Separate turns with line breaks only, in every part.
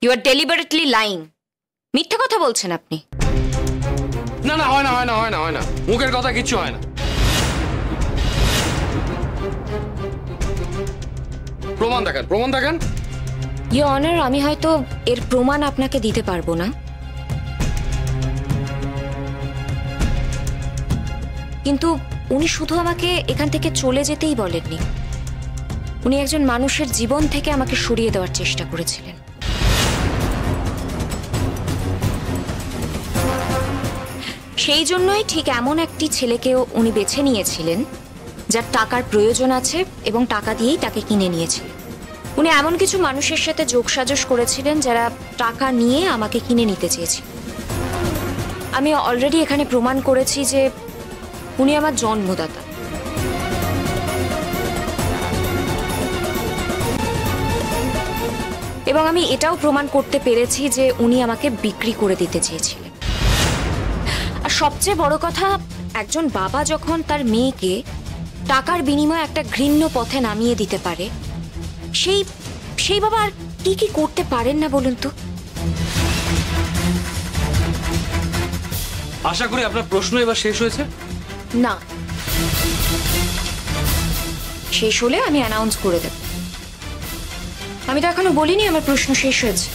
You R deliberately lying. মিথ্যে কথা বলছেন আপনি।
না না, হয় না হয় না হয় না হয় না, মুখের কথা কিচ্ছু হয় না। প্রমাণ দেখান, প্রমাণ দেখান।
ইওর অনার, আমি হয়তো এর প্রমাণ আপনাকে দিতে পারবো না, কিন্তু উনি শুধু আমাকে এখান থেকে চলে যেতেই বলেননি, উনি একজন মানুষের জীবন থেকে আমাকে সরিয়ে দেওয়ার চেষ্টা করেছিলেন। সেই জন্যই ঠিক এমন একটি ছেলেকেও উনি বেছে নিয়েছিলেন যার টাকার প্রয়োজন আছে এবং টাকা দিয়েই তাকে কিনে নিয়েছিলেন। উনি এমন কিছু মানুষের সাথে যোগসাজশ করেছিলেন যারা টাকা নিয়ে আমাকে কিনে নিতে চেয়েছিল। আমি অলরেডি এখানে প্রমাণ করেছি যে উনি আমার জন্মদাতা। এবং আমি এটাও প্রমাণ করতে পেরেছি যে উনি আমাকে বিক্রি করে দিতে চেয়েছিলেন। আর সবচেয়ে বড় কথা, একজন বাবা যখন তার মেয়েকে টাকার বিনিময়ে একটা ঘৃণ্য পথে নামিয়ে দিতে পারে, সেই বাবা আর কি কি করতে পারেন না বলুন তো?
আশা করি আপনার প্রশ্ন এবার শেষ হয়েছে।
না, শেষ হলে আমি অ্যানাউন্স করে দেব। আমি তো এখনো বলিনি আমার প্রশ্ন শেষ হয়েছে।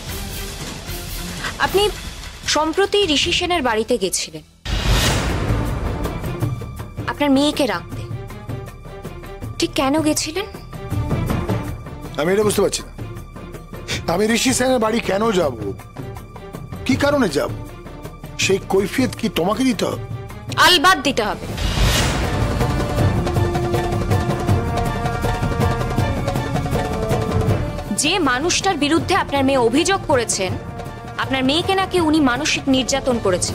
আপনি সম্প্রতি ঋষি সেনের বাড়িতে গেছিলেন আপনার মেয়েকে রাখতে, ঠিক কেন গেছিলেন?
আমি এটা বুঝতে পারছি না। আমি ঋষি সেনের বাড়ি কেন যাব, কি কারণে যাব, সেই কৈফিয়ত কি তোমাকে দিতে হবে?
আলবাত দিতে হবে। যে মানুষটার বিরুদ্ধে আপনার মেয়ে অভিযোগ করেছেন, আপনার মেয়েকে নাকি উনি মানসিক নির্যাতন করেছেন,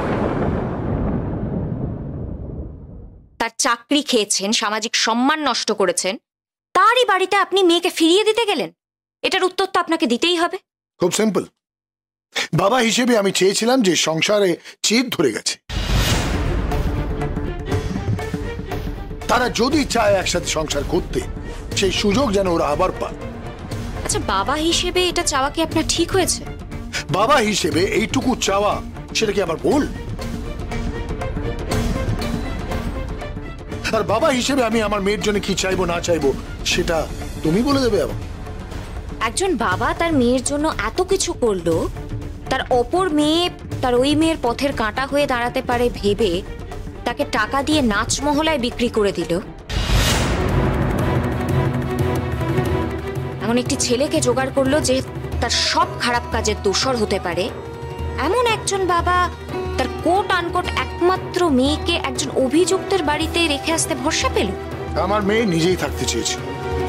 তার চাকরি খেয়েছেন, সামাজিক সম্মান নষ্ট করেছেন, তারই বাড়িতে আপনি মেয়েকে ফিরিয়ে দিতে গেলেন? এটার উত্তর তো আপনাকে দিতেই হবে।
খুব সিম্পল। বাবা হিসেবে আমি চেয়েছিলাম যে সংসারে চেদ ধরে গেছে, তারা যদি চায় একসাথে সংসার করতে, সেই সুযোগ যেন ওরা আবার পায়।
আচ্ছা, বাবা হিসেবে এটা চাওয়া কি আপনার ঠিক হয়েছে?
বাবা হিসেবে এইটুকু চাওয়া, সেটা কি আবার ভুল? আর বাবা হিসেবে আমি আমার মেয়ের জন্য কি চাইবো না চাইবো সেটা তুমি বলে দেবে। আবার
একজন বাবা তার মেয়ের জন্য এত কিছু করলো, তার অপর মেয়ে তার ওই মেয়ের পথের কাঁটা হয়ে দাঁড়াতে পারে ভেবে তাকে টাকা দিয়ে নাচমহলায় বিক্রি করে দিল। এমন একটি ছেলেকে জোগাড় করলো যে তার সব খারাপ কাজের দোষর হতে পারে। এমন একজন বাবা তার কোট আনকোট একমাত্র মেয়েকে একজন অভিযুক্তের বাড়িতে রেখে আসতে ভরসা পেল।
আমার মেয়ে নিজেই থাকতে চেয়েছিল।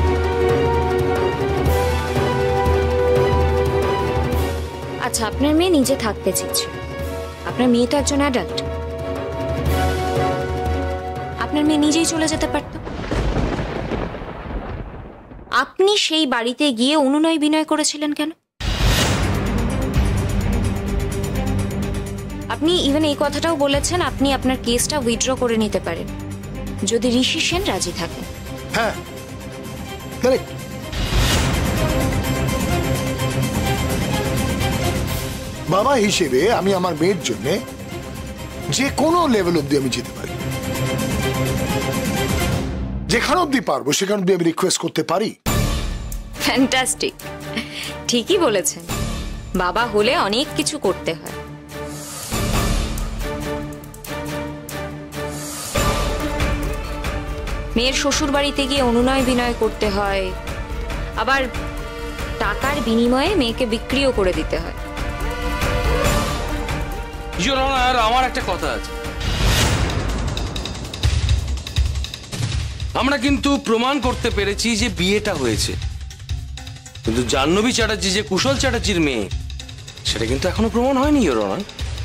আচ্ছা, আপনার মেয়ে নিজে থাকতে চেয়েছিল। আপনার মেয়ে তো একজন অ্যাডাল্ট, আপনার মেয়ে নিজেই চলে যেতে পারত। আপনি সেই বাড়িতে গিয়ে অনুনয় বিনয় করেছিলেন কেন? আপনি ইভেন এই কথাটাও বলেছেন আপনি আপনার কেসটা উইথড্র করে নিতে পারেন যদি ঋষি সেন রাজি থাকেন।
হ্যাঁ, কারেক্ট। বাবা হিসেবে আমি আমার মেয়ের জন্য যে কোনো লেভেল অব্দি আমি যেতে পারি, যেখানে অব্দি পারবো সেখানে অব্দি আমি রিকোয়েস্ট করতে পারি।
ফ্যান্টাস্টিক, ঠিকই বলেছেন। বাবা হলে অনেক কিছু করতে হয়। মেয়ের শ্বশুর বাড়িতে গিয়ে অনুনয় বিনয় করতে হয়, আবার টাকার বিনিময়ে মেয়েকে বিক্রিও করে দিতে হয়।
ইওর অনার, আমার একটা কথা আছে। আমরা কিন্তু প্রমাণ করতে পেরেছি যে বিয়েটা হয়েছে, কিন্তু জাহ্নবী চ্যাটার্জি যে কুশল চ্যাটার্জির মেয়ে, সেটা কিন্তু এখনো প্রমাণ হয়নি ইওর অনার।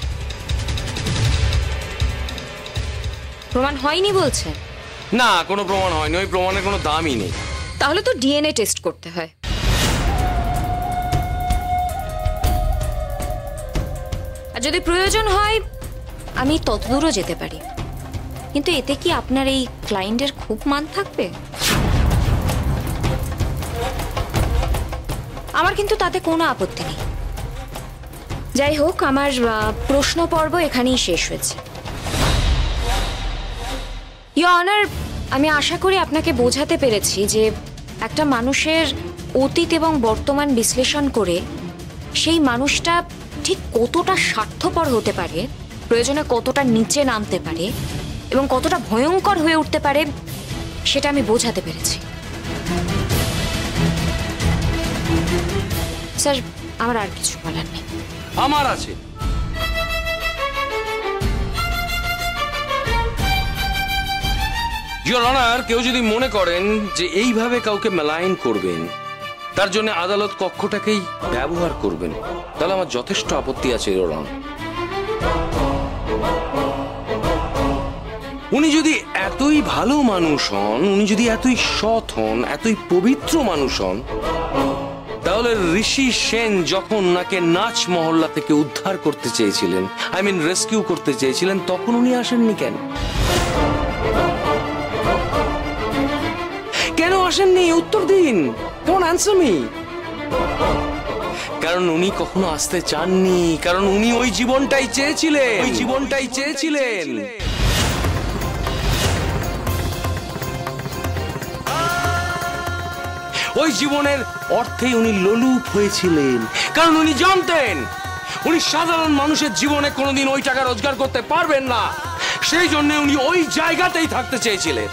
প্রমাণ হয়নি বলছেন?
না, কোনো প্রমাণ হয়নি। ওই প্রমাণের কোনো দামই নেই।
তাহলে তো ডিএনএ টেস্ট করতে হয়। আর যদি প্রয়োজন হয় আমি ততদূরও যেতে পারি, কিন্তু এতে কি আপনার এই ক্লায়েন্টের খুব মান থাকবে? আমার কিন্তু তাতে কোনো আপত্তি নেই। যাই হোক, আমার প্রশ্ন পর্ব এখানেই শেষ হয়েছে। ইয়োর অনার, আমি আশা করি আপনাকে বোঝাতে পেরেছি যে একটা মানুষের অতীত এবং বর্তমান বিশ্লেষণ করে সেই মানুষটা ঠিক কতটা স্বার্থপর হতে পারে, প্রয়োজনে কতটা নিচে নামতে পারে এবং কতটা ভয়ঙ্কর হয়ে উঠতে পারে সেটা আমি বোঝাতে পেরেছি। স্যার, আমার আর কিছু বলার নেই।
আমার আছে। ইয়োর অনার, কেউ যদি মনে করেন যে এইভাবে কাউকে মেলাইন করবেন, তার জন্য আদালত কক্ষটাকেই ব্যবহার করবেন, তাহলে আমার যথেষ্ট আপত্তি আছে ইয়োর অনার। উনি যদি এতই ভালো মানুষ হন, উনি যদি এতই সৎ হন, এতই পবিত্র মানুষ হন, তাহলে ঋষি সেন যখন ওনাকে নাচ মহল্লা থেকে উদ্ধার করতে চেয়েছিলেন, রেস্কিউ করতে চেয়েছিলেন, তখন উনি আসেননি কেন? কেন আসেননি? উত্তর দিন। কেমন অ্যান্সার মি? কারণ উনি কখনো আসতে চাননি, কারণ উনি ওই জীবনটাই চেয়েছিলেন। ওই জীবনের অর্থে উনি লোলুপ হয়েছিলেন, কারণ উনি জানতেন উনি সাধারণ মানুষের জীবনে কোনোদিন ওই টাকা রোজগার করতে পারবেন না। সেই জন্য উনি ওই জায়গাতেই থাকতে চেয়েছিলেন।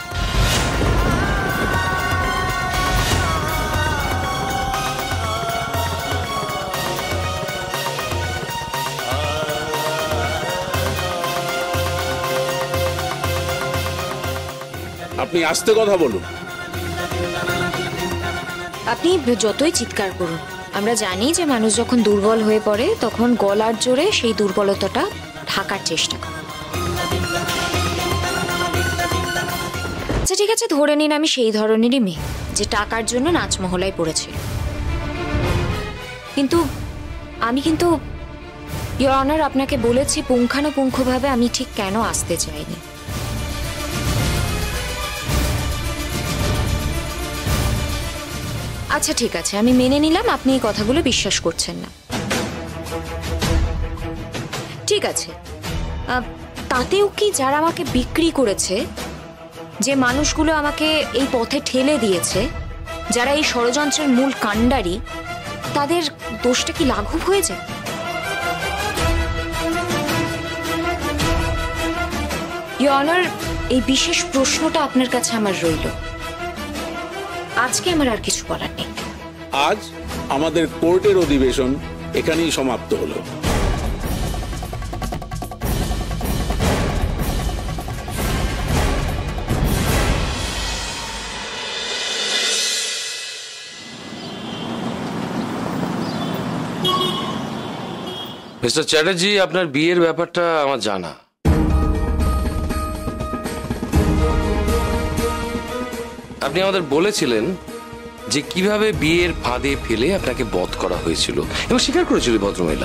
আপনি আস্তে কথা বলুন।
আপনি যতই চিৎকার করুন, আমরা জানি যে মানুষ যখন দুর্বল হয়ে পড়ে তখন গলার জোরে সেই দুর্বলতাটা ঢাকার চেষ্টা করে। আচ্ছা ঠিক আছে, ধরে নিন আমি সেই ধরনেরই মেয়ে যে টাকার জন্য নাচমহলায় পড়েছিল। কিন্তু ইয়োর অনার, আপনাকে বলেছি পুঙ্খানুপুঙ্খভাবে আমি ঠিক কেন আসতে চাইনি। আচ্ছা ঠিক আছে, আমি মেনে নিলাম আপনি এই কথাগুলো বিশ্বাস করছেন না। ঠিক আছে, তাতেও কি যারা আমাকে বিক্রি করেছে, যে মানুষগুলো আমাকে এই পথে ঠেলে দিয়েছে, যারা এই ষড়যন্ত্রের মূল কাণ্ডারি, তাদের দোষটা কি লাঘব হয়ে যায়? ইয়োর অনার, এই বিশেষ প্রশ্নটা আপনার কাছে আমার রইল। আজকে আমার আর কিছু বলার নেই।
আজ আমাদের কোর্টের অধিবেশন এখানেই সমাপ্ত হলো।
মিস্টার চ্যাটার্জি, আপনার বিয়ের ব্যাপারটা আমার জানা। আপনি আমাদের বলেছিলেন যে কিভাবে বিয়ের ফাঁদে ফেলে আপনাকে বধ করা হয়েছিল এবং স্বীকার করেছিল ভদ্রমহিলা।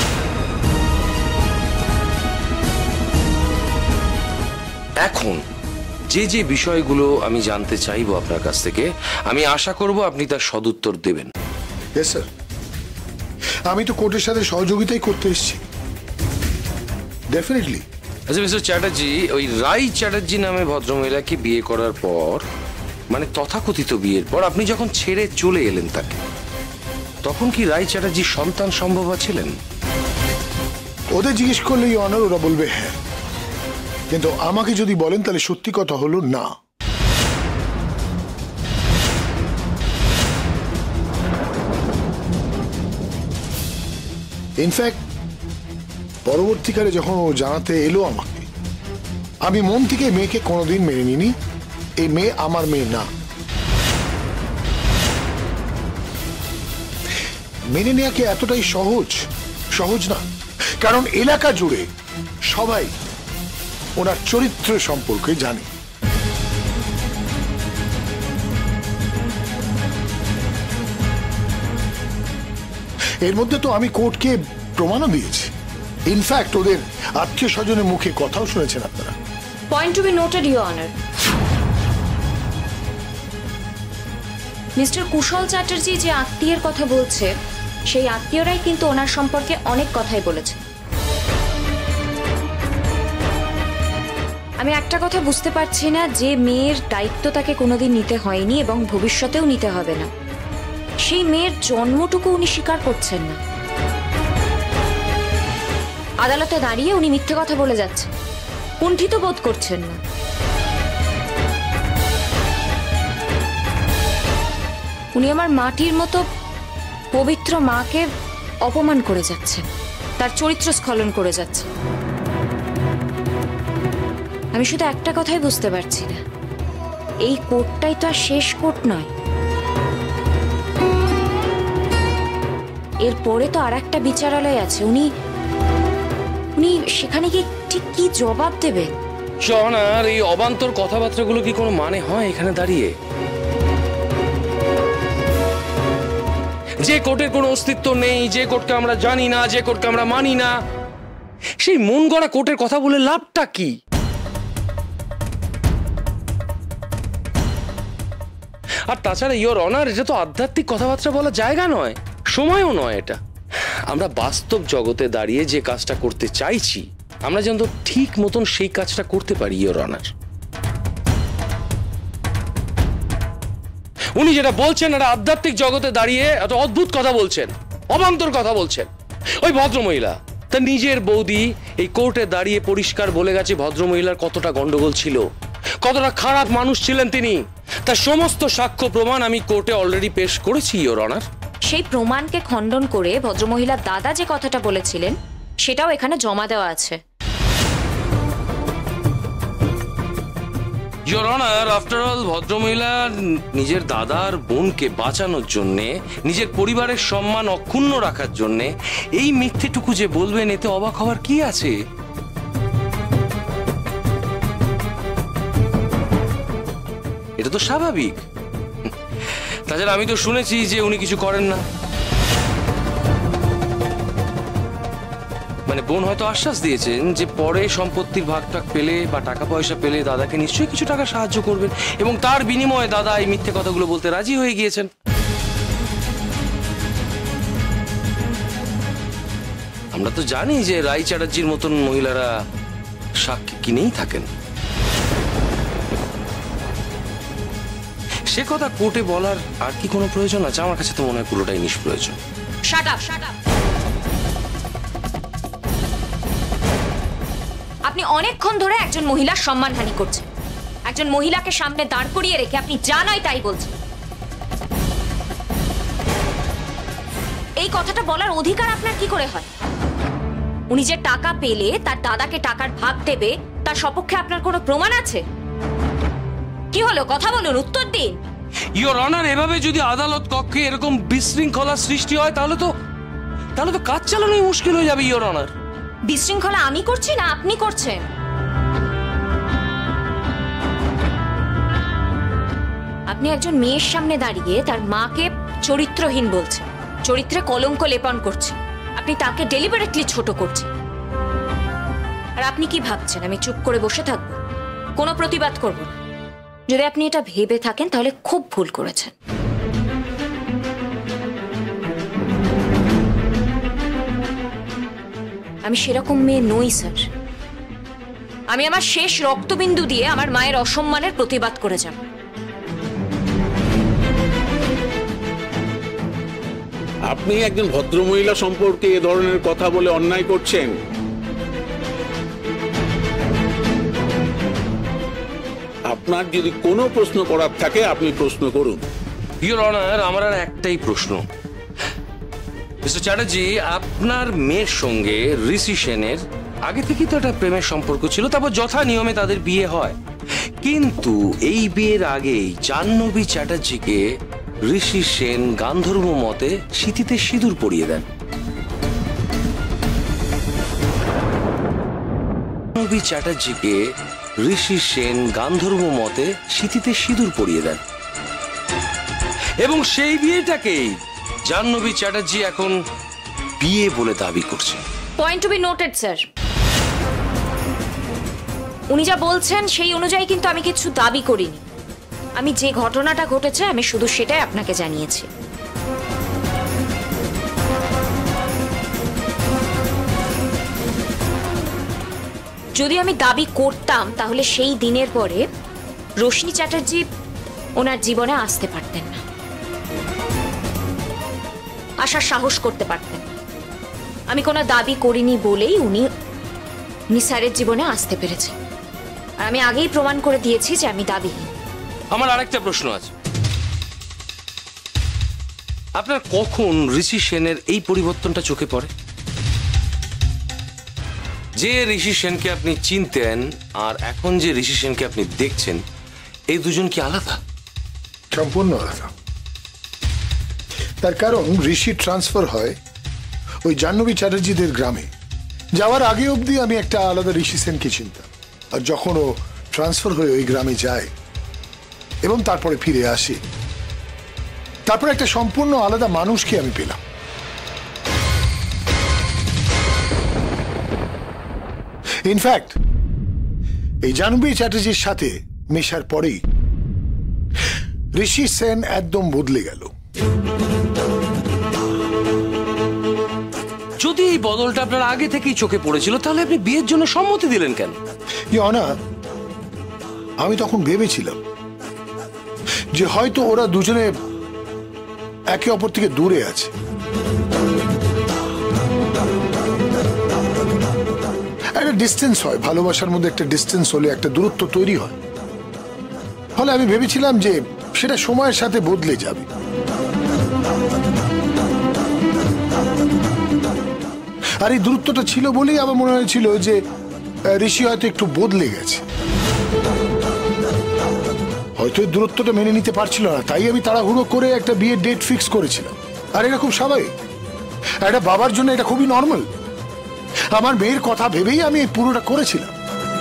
এখন যে বিষয়গুলো আমি জানতে চাইবো আপনার কাছ থেকে, আমি আশা করব আপনি তার সদুত্তর দেবেন।
ইয়েস স্যার, আমি তো কোর্টের সাথে সহযোগিতাই করতে এসেছি, ডেফিনেটলি।
আচ্ছা মিস্টার চ্যাটার্জি, ওই রাই চ্যাটার্জি নামে ভদ্রমহিলাকে বিয়ে করার পর, মানে তথাকথিত বিয়ের পর, আপনি যখন ছেড়ে চলে এলেন তাকে, তখন কি রাই চ্যাটার্জি সন্তান সম্ভব ছিলেন?
ওদের জিজ্ঞেস করলে ইয়োর অনার ওরা বলবে হ্যাঁ, কিন্তু আমাকে যদি বলেন তাহলে সত্যি কথা হলো না। ইনফ্যাক্ট পরবর্তীকালে যখন ও জানাতে এলো আমাকে, আমি মন থেকে মেয়েকে কোনোদিন মেনে নিইনি। এই মেয়ে আমার মেয়ে না। মেনে নেওয়া কি এতটাই সহজ না, কারণ এলাকা জুড়ে সবাই ওনার চরিত্র সম্পর্কে জানে। এর মধ্যে তো আমি কোর্টকে প্রমাণও দিয়েছি। ইনফ্যাক্ট ওদের আত্মীয় স্বজনের মুখে কথাও শুনেছেন আপনারা।
Point to be noted, your honour. Mister Kushal Chatterjee যে আত্মীয়ের কথা বলছে, সেই আত্মীয়রাই কিন্তু ওনার সম্পর্কে অনেক কথাই বলেছে। আমি একটা কথা বুঝতে পারছি না, যে মেয়ের দায়িত্ব তাকে কোনোদিন নিতে হয়নি এবং ভবিষ্যতেও নিতে হবে না, সেই মেয়ের জন্মটুকু উনি স্বীকার করছেন না। আদালতে দাঁড়িয়ে উনি মিথ্যে কথা বলে যাচ্ছেন, কুণ্ঠিত বোধ করছেন না। উনি আমার মাটির মতো পবিত্র মাকে অপমান করে যাচ্ছেন, তার চরিত্র স্খলন করে যাচ্ছেন। আমি শুধু একটা কথাই বুঝতে পারছি না, এই কোর্টটাই তো আর শেষ কোর্ট নয়। এরপরে তো আর একটা বিচারালয় আছে। উনি সেখানে গিয়ে ঠিক কি জবাব দেবে?
শোনার এই অবান্তর কথাবার্তাগুলো কি কোনো মানে হয় এখানে দাঁড়িয়ে? যে কোর্টের কোনো অস্তিত্ব নেই, যে কোর্টকে আমরা জানি না, যে কোর্টকে আমরা মানি না, সেই মন গড়া কোর্টের কথা বলে লাভটা কি? আর তাছাড়া ইওর অনার, এটা তো আধ্যাত্মিক কথাবার্তা বলার জায়গা নয়, সময়ও নয় এটা। আমরা বাস্তব জগতে দাঁড়িয়ে যে কাজটা করতে চাইছি, আমরা যেন ঠিক মতন সেই কাজটা করতে পারি ইওর অনার। উনি যেটা বলছেন, এটা আধ্যাত্মিক জগতে দাঁড়িয়ে এত অদ্ভুত কথা বলছেন, অবান্তর কথা বলছেন। ওই ভদ্রমহিলা তার নিজের বৌদি এই কোর্টে দাঁড়িয়ে পরিষ্কার বলে গেছে ভদ্রমহিলার কতটা গন্ডগোল ছিল, কতটা খারাপ মানুষ ছিলেন তিনি। তার সমস্ত সাক্ষ্য প্রমাণ আমি কোর্টে অলরেডি পেশ করেছি ইওর অনার।
সেই প্রমাণকে খণ্ডন করে ভদ্রমহিলার দাদা যে কথাটা বলেছিলেন, সেটাও এখানে জমা দেওয়া আছে।
ইওর অনার, আফটার অল ভদ্রমহিলা নিজের দাদার বোনকে বাঁচানোর জন্যে, নিজের পরিবারের সম্মান অক্ষুণ্ণ রাখার জন্যে এই মিথ্যেটুকু যে বলবেন, এতে অবাক হওয়ার কি আছে? এটা তো স্বাভাবিক। তাছাড়া আমি তো শুনেছি যে উনি কিছু করেন না। মানে বোন হয়তো আশ্বাস দিয়েছেন যে পরে সম্পত্তির ভাগটাক পেলে বা টাকা পয়সা পেলে দাদাকে নিশ্চয়ই কিছু টাকা সাহায্য করবেন, এবং তার বিনিময়ে দাদা এই মিথ্যে কথাগুলো বলতে রাজি হয়ে গিয়েছেন। আমরা তো জানি যে রাই চ্যাটার্জির মতন মহিলারা সাক্ষী কিনেই থাকেন। সে কথা কোর্টে বলার আর কি কোনো প্রয়োজন আছে? আমার কাছে তো মনে হয় পুরোটাই নিষ্প্রয়োজন।
Shut up, shut up. আপনি অনেকক্ষণ ধরে একজন মহিলার সম্মানহানি করছেন। একজন মহিলাকে সামনে দাঁড় করিয়ে রেখে আপনি যা নয় তাই বলছেন। এই কথাটা বলার অধিকার আপনার কি করে হয়? উনি যে টাকা পেলে তার দাদাকে টাকার ভাগ দেবে, তার সপক্ষে আপনার কোনো প্রমাণ আছে? কি হলো, কথা বলুন, উত্তর দিন।
ইওর অনার, এভাবে যদি আদালত কক্ষে এরকম বিশৃঙ্খলা সৃষ্টি হয়, তাহলে তো কাজ চালানোই মুশকিল হয়ে যাবে ইওর অনার।
বিশৃঙ্খলা আমি করছি না আপনি করছেন? আপনি একজন মেয়ের সামনে দাঁড়িয়ে তার মাকে চরিত্রহীন বলছেন, চরিত্রে কলঙ্ক লেপন করছেন। আপনি তাকে ডেলিবারেটলি ছোট করছেন। আর আপনি কি ভাবছেন আমি চুপ করে বসে থাকবো, কোনো প্রতিবাদ করব না? যদি আপনি এটা ভেবে থাকেন তাহলে খুব ভুল করেছেন। আমি সেরকম মেয়ে নই স্যার। আমি আমার শেষ রক্তবিন্দু দিয়ে আমার মায়ের অসম্মানের প্রতিবাদ করে যাব।
আপনি একজন ভদ্রমহিলা সম্পর্কে এ ধরনের কথা বলে অন্যায় করছেন। আপনার যদি কোনো প্রশ্ন করার থাকে আপনি প্রশ্ন করুন।
ইওর অনার, আমার আর একটাই প্রশ্ন। মিস্টার চ্যাটার্জি, আপনার মেয়ের সঙ্গে ঋষি সেনের আগে থেকে তো একটা প্রেমের সম্পর্ক ছিল, তারপর যথা নিয়মে তাদের বিয়ে হয়। কিন্তু এই বিয়ের আগেই জাহ্নবী চ্যাটার্জিকে ঋষি সেন গান্ধর্ব মতে সিঁথিতে সিঁদুর পরিয়ে দেন। জাহ্নবী চ্যাটার্জিকে ঋষি সেন গান্ধর্ব মতে সিঁথিতে সিঁদুর পরিয়ে দেন, এবং সেই বিয়েটাকেই জাহ্নবী চ্যাটার্জি এখন বিয়ে বলে দাবি করছে।
Point to be noted sir. উনি যা বলছেন সেই অনুযায়ী কিন্তু আমি কিছু দাবি করিনি। আমি যে ঘটনাটা ঘটেছে আমি শুধু সেটাই আপনাকে জানিয়েছি। যদি আমি দাবি করতাম তাহলে সেই দিনের পরে রোশনি চ্যাটার্জি ওনার জীবনে আসতে পারতেন না, আসার সাহস করতে পারতেন না। আমি কোনো দাবি করিনি বলেই উনি নিসারের জীবনে আসতে পেরেছেন। আর আমি আগেই প্রমাণ করে দিয়েছি যে আমি দাবিহীন।
আমার আরেকটা প্রশ্ন আছে, আপনার কখন ঋষি সেনের এই পরিবর্তনটা চোখে পড়ে? যে ঋষি সেনকে আপনি চিনতেন আর এখন যে ঋষি সেনকে আপনি দেখছেন, এই দুজন কি আলাদা?
সম্পূর্ণ আলাদা। তার কারণ ঋষি ট্রান্সফার হয় ওই জাহ্নবী চ্যাটার্জিদের গ্রামে। যাওয়ার আগে অবধি আমি একটা আলাদা ঋষি সেনকে চিনতাম, আর যখন ও ট্রান্সফার হয়ে ওই গ্রামে যায় এবং তারপরে ফিরে আসে, তারপর একটা সম্পূর্ণ আলাদা মানুষকে আমি পেলাম। ইনফ্যাক্ট এই জাহ্নবী চ্যাটার্জির সাথে মেশার পরেই ঋষি সেন একদম বদলে গেল।
যদি এই বদলটা আপনার আগে থেকেই চোখে পড়েছিল তাহলে আপনি বিয়ের জন্য সম্মতি দিলেন কেন?
আমি তখন ভেবেছিলাম যে হয়তো ওরা দুজনে একে অপর থেকে দূরে আছে। একটা ডিস্টেন্স হয়, ভালোবাসার মধ্যে একটা ডিস্টেন্স হলে একটা দূরত্ব তৈরি হয়। ফলে আমি ভেবেছিলাম যে সেটা সময়ের সাথে বদলে যাবে। আর এই দূরত্বটা ছিল বলেই আমার মনে হয়েছিল যে ঋষি হয়তো একটু বদলে গেছে, হয়তো এই দূরত্বটা মেনে নিতে পারছিল না। তাই আমি তাড়াহুড়ো করে একটা বিয়ের ডেট ফিক্স করেছিলাম। আর এটা খুব স্বাভাবিক, একটা বাবার জন্য এটা খুবই নর্মাল। আমার মেয়ের কথা ভেবেই আমি পুরোটা করেছিলাম।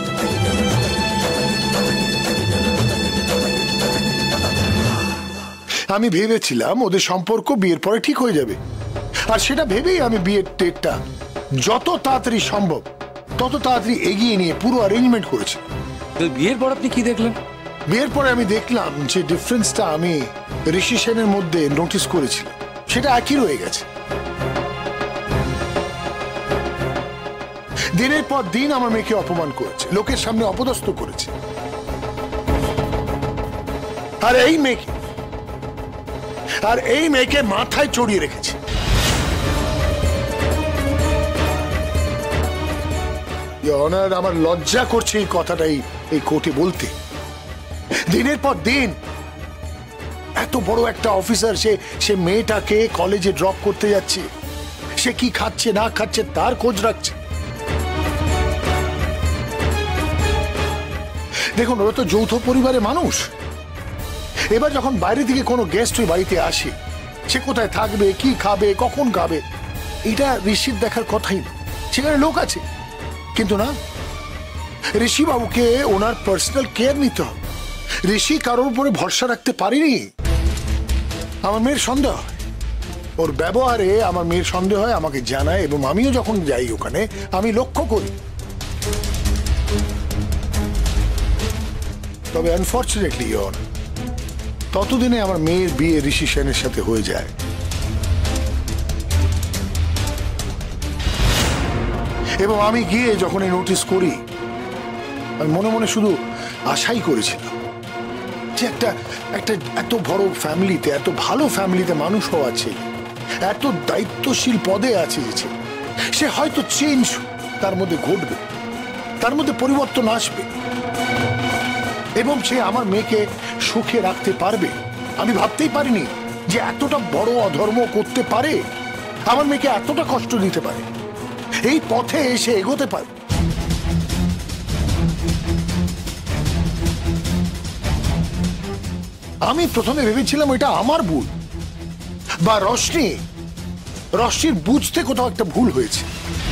আমি ভেবেছিলাম ওদের সম্পর্ক বিয়ের পরে ঠিক হয়ে যাবে, আর সেটা ভেবেই আমি বিয়ের ডেটটা যত তাড়াতাড়ি সম্ভব তত তাড়াতাড়ি এগিয়ে নিয়ে পুরো অ্যারেঞ্জমেন্ট করেছি।
বিয়ের পর আপনি কি দেখলেন?
বিয়ের পরে আমি দেখলাম যে ডিফারেন্সটা আমি ঋষি সেনের মধ্যে নোটিস করেছিলাম সেটা একই রয়ে গেছে। দিনের পর দিন আমার মেয়েকে অপমান করেছে, লোকের সামনে অপদস্থ করেছে। আর এই মেয়েকে মাথায় চড়িয়ে রেখেছে। আমার লজ্জা করছে এই কথাটাই এই কোর্টে বলতে। দিনের পর দিন এত বড় একটা অফিসার, সে মেয়েটাকে কলেজে ড্রপ করতে যাচ্ছে, সে কি খাচ্ছে না খাচ্ছে তার খোঁজ রাখছে। দেখুন, ওরা তো যৌথ পরিবারের মানুষ। এবার যখন বাইরে থেকে কোনো গেস্ট ওই বাড়িতে আসে, সে কোথায় থাকবে, কি খাবে, কখন খাবে, এটা ঋষির দেখার কথাই না। সেখানে লোক আছে, কিন্তু না, ঋষি বাবুকে ওনার পার্সোনাল কেয়ার নিতে হবে। ঋষি কারোর উপরে ভরসা রাখতে পারেনি। আমার মেয়ের সন্দেহ হয়, ওর ব্যবহারে আমার মেয়ের সন্দেহ হয়, আমাকে জানায়, এবং আমিও যখন যাই ওখানে আমি লক্ষ্য করি। তবে আনফর্চুনেটলি ততদিনে আমার মেয়ের বিয়ে ঋষি সেনের সাথে হয়ে যায়। এবং আমি গিয়ে যখন এই নোটিস করি, আমি মনে মনে শুধু আশাই করেছিলাম যে একটা এত বড় ফ্যামিলিতে, এত ভালো ফ্যামিলিতে মানুষ হওয়া আছে, এত দায়িত্বশীল পদে আছে, সে হয়তো চেঞ্জ তার মধ্যে ঘটবে, তার মধ্যে পরিবর্তন আসবে, এবং সে আমার মেয়েকে সুখে রাখতে পারবে। আমি ভাবতেই পারিনি যে এতটা বড় অধর্ম করতে পারে, আমার মেয়েকে এতটা কষ্ট দিতে পারে, এই পথে এসে এগোতে পারে। আমি প্রথমে ভেবেছিলাম এটা আমার ভুল, বা রশ্মির বুঝতে কোথাও একটা ভুল হয়েছে।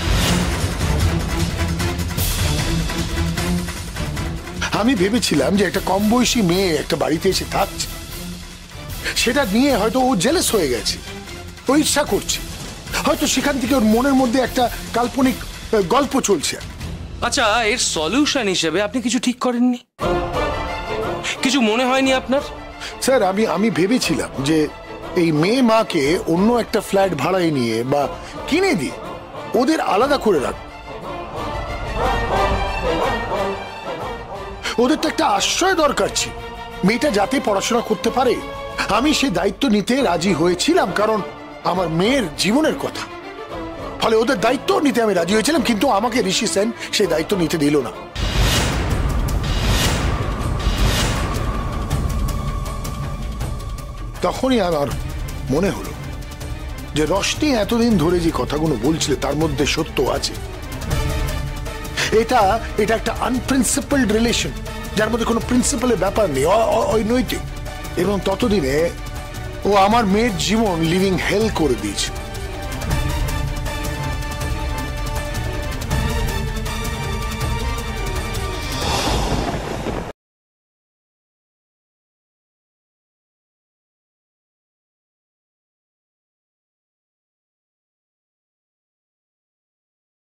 আমি ভেবেছিলাম যে একটা কম বয়সী মেয়ে একটা বাড়িতে এসে থাকছে, সেটা নিয়ে হয়তো ও জেলাস হয়ে গেছে, ও ইচ্ছা করছে, হয়তো সেখান থেকে ওর মনের মধ্যে একটা কাল্পনিক গল্প চলছে।
আচ্ছা, এর সলিউশন হিসেবে আপনি কিছু ঠিক করেননি? কিছু মনে হয়নি আপনার?
স্যার আমি ভেবেছিলাম যে এই মেয়ে মাকে অন্য একটা ফ্ল্যাট ভাড়ায় নিয়ে বা কিনে দিয়ে ওদের আলাদা করে রাখ, ওদের তো একটা আশ্রয় দরকার ছিল, মেয়েটা যাতে পড়াশোনা করতে পারে। আমি সেই দায়িত্ব নিতে রাজি হয়েছিলাম, কারণ আমার মেয়ের জীবনের কথা। ফলে ওদের দায়িত্ব নিতে আমি রাজি হয়েছিলাম, কিন্তু আমাকে ঋষি সেন সেই দায়িত্ব নিতে দিল না। তখনই আমার মনে হলো যে রশনি এতদিন ধরে যে কথাগুলো বলছিল তার মধ্যে সত্য আছে। এটা একটা আনপ্রিন্সিপালড রিলেশন, যার মধ্যে কোনো প্রিন্সিপালের ব্যাপার নেই, অনৈতিক। এবং ততদিনে ও আমার মেয়ের জীবন লিভিং হেল করে দিয়েছে।